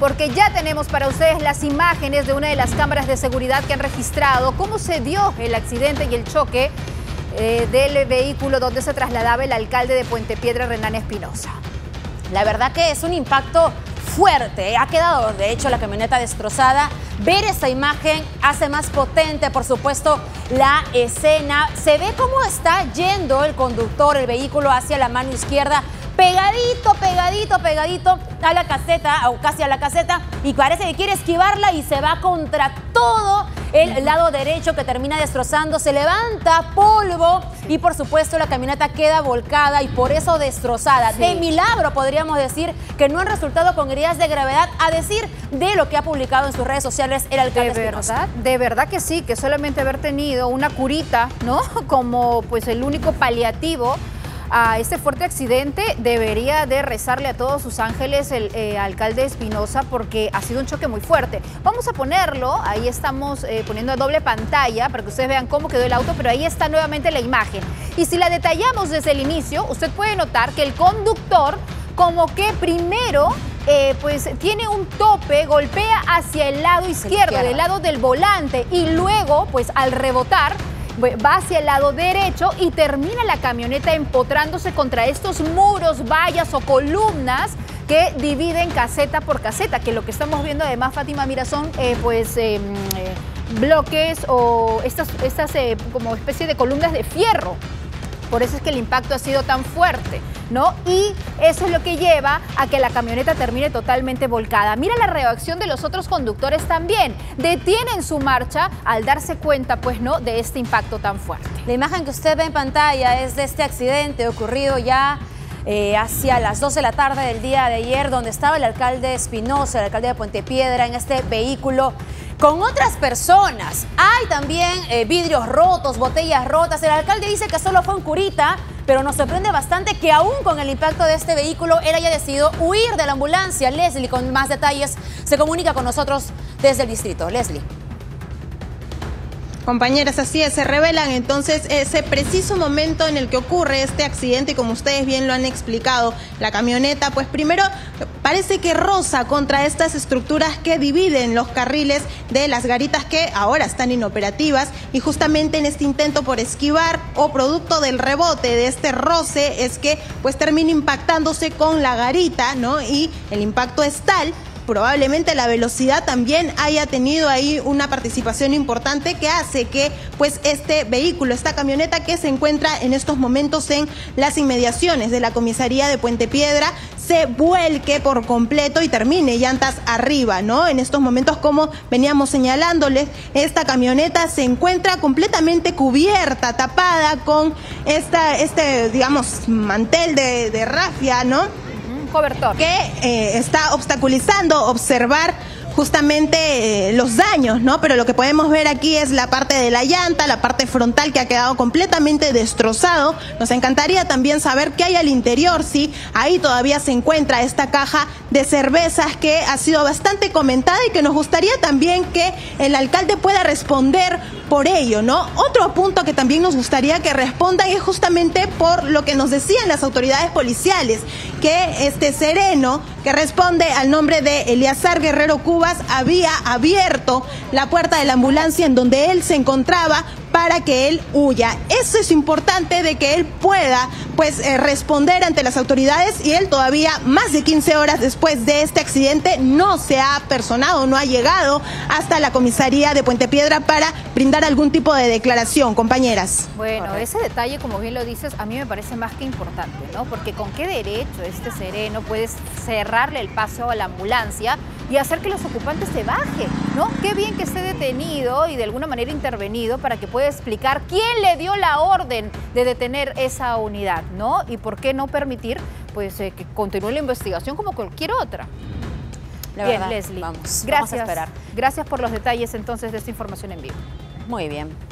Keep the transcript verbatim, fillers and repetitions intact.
porque ya tenemos para ustedes las imágenes de una de las cámaras de seguridad que han registrado cómo se dio el accidente y el choque eh, del vehículo donde se trasladaba el alcalde de Puente Piedra, Renan Espinosa. La verdad que es un impacto fuerte, ha quedado de hecho la camioneta destrozada. Ver esta imagen hace más potente, por supuesto, la escena. Se ve cómo está yendo el conductor, el vehículo hacia la mano izquierda, pegadito, pegadito, pegadito a la caseta, o casi a la caseta, y parece que quiere esquivarla y se va contra todo el lado derecho que termina destrozando, se levanta polvo y por supuesto la camioneta queda volcada y por eso destrozada. Sí. De milagro podríamos decir que no han resultado con heridas de gravedad, a decir de lo que ha publicado en sus redes sociales el alcalde. ¿De verdad? De verdad que sí, que solamente haber tenido una curita, ¿no? Como pues el único paliativo a este fuerte accidente, debería de rezarle a todos sus ángeles el eh, alcalde Espinosa, porque ha sido un choque muy fuerte. Vamos a ponerlo, ahí estamos eh, poniendo a doble pantalla para que ustedes vean cómo quedó el auto, pero ahí está nuevamente la imagen. Y si la detallamos desde el inicio, usted puede notar que el conductor como que primero eh, pues tiene un tope, golpea hacia el lado izquierdo, del lado del volante, y luego pues al rebotar va hacia el lado derecho y termina la camioneta empotrándose contra estos muros, vallas o columnas que dividen caseta por caseta, que lo que estamos viendo además, Fátima, mira, son eh, pues eh, eh, bloques o estas, estas eh, como especie de columnas de fierro. Por eso es que el impacto ha sido tan fuerte, ¿no? Y eso es lo que lleva a que la camioneta termine totalmente volcada. Mira la reacción de los otros conductores también. Detienen su marcha al darse cuenta, pues, ¿no?, de este impacto tan fuerte. La imagen que usted ve en pantalla es de este accidente ocurrido ya eh, hacia las dos de la tarde del día de ayer, donde estaba el alcalde Espinosa, el alcalde de Puente Piedra, en este vehículo con otras personas. Hay también eh, vidrios rotos, botellas rotas. El alcalde dice que solo fue un curita, pero nos sorprende bastante que aún con el impacto de este vehículo, él haya decidido huir de la ambulancia. Leslie, con más detalles, se comunica con nosotros desde el distrito. Leslie. Compañeras, así es, se revelan entonces ese preciso momento en el que ocurre este accidente, y como ustedes bien lo han explicado, la camioneta pues primero parece que roza contra estas estructuras que dividen los carriles de las garitas que ahora están inoperativas, y justamente en este intento por esquivar o producto del rebote de este roce es que pues termina impactándose con la garita, ¿no? Y el impacto es tal, probablemente la velocidad también haya tenido ahí una participación importante que hace que pues este vehículo, esta camioneta que se encuentra en estos momentos en las inmediaciones de la comisaría de Puente Piedra, se vuelque por completo y termine llantas arriba, ¿no? En estos momentos, como veníamos señalándoles, esta camioneta se encuentra completamente cubierta, tapada con esta, este, digamos, mantel de, de rafia, ¿no? Cobertor. Que eh, está obstaculizando observar justamente eh, los daños, ¿no? Pero lo que podemos ver aquí es la parte de la llanta, la parte frontal que ha quedado completamente destrozado. Nos encantaría también saber qué hay al interior, sí, ahí todavía se encuentra esta caja de cervezas que ha sido bastante comentada y que nos gustaría también que el alcalde pueda responder por ello, ¿no? Otro punto que también nos gustaría que respondan es justamente por lo que nos decían las autoridades policiales, que este sereno, que responde al nombre de Eliazar Guerrero Cubas, había abierto la puerta de la ambulancia en donde él se encontraba para que él huya. Eso es importante, de que él pueda pues eh, responder ante las autoridades, y él todavía más de quince horas después de este accidente no se ha personado, no ha llegado hasta la comisaría de Puente Piedra para brindar algún tipo de declaración, compañeras. Bueno, correcto. Ese detalle, como bien lo dices, a mí me parece más que importante, ¿no? Porque con qué derecho este sereno puede cerrarle el paso a la ambulancia y hacer que los ocupantes se bajen, ¿no? Qué bien que esté detenido y de alguna manera intervenido para que pueda explicar quién le dio la orden de detener esa unidad, ¿no? Y por qué no permitir pues eh, que continúe la investigación como cualquier otra. La bien, verdad, Leslie. Vamos, gracias. vamos a esperar. Gracias por los detalles entonces de esta información en vivo. Muy bien.